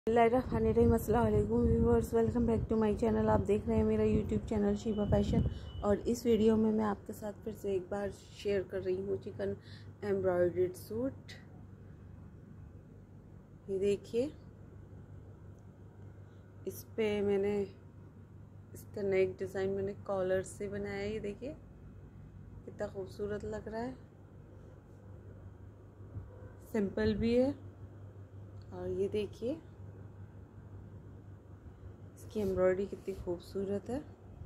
अस्सलामुअलैकुम viewers, welcome back to my channel. आप देख रहे हैं मेरा यूट्यूब चैनल शीबा फैशन। और इस वीडियो में मैं आपके साथ फिर से एक बार शेयर कर रही हूँ चिकन एम्ब्रॉयडर्ड सूट। ये देखिए, इस पे मैंने इसका नेक डिज़ाइन मैंने कॉलर से बनाया है। ये देखिए कितना खूबसूरत लग रहा है, सिंपल भी है। और ये देखिए इसकी एम्ब्रॉयडरी कितनी खूबसूरत है।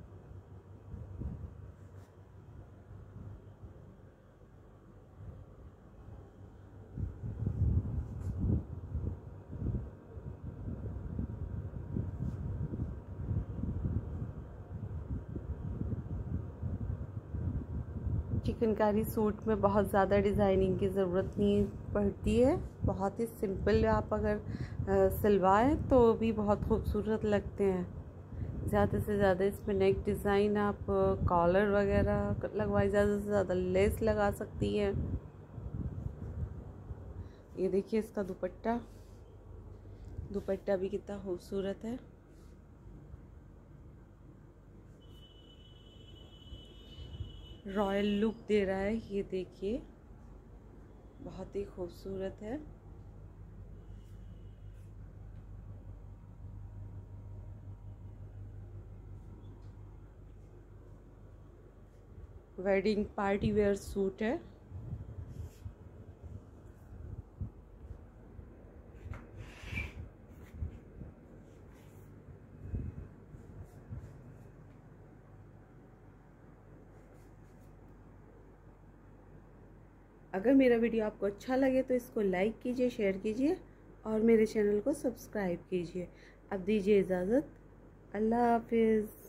चिकनकारी सूट में बहुत ज़्यादा डिज़ाइनिंग की ज़रूरत नहीं पड़ती है, बहुत ही सिंपल आप अगर सिलवाएं तो भी बहुत खूबसूरत लगते हैं। ज़्यादा से ज़्यादा इसमें नेक डिज़ाइन आप कॉलर वगैरह लगवाएं, ज़्यादा से ज़्यादा लेस लगा सकती हैं। ये देखिए इसका दुपट्टा भी कितना खूबसूरत है। रॉयल लुक दे रहा है। ये देखिए बहुत ही खूबसूरत है। वेडिंग पार्टी वेयर सूट है। अगर मेरा वीडियो आपको अच्छा लगे तो इसको लाइक कीजिए, शेयर कीजिए और मेरे चैनल को सब्सक्राइब कीजिए। अब दीजिए इजाज़त। अल्लाह हाफिज़।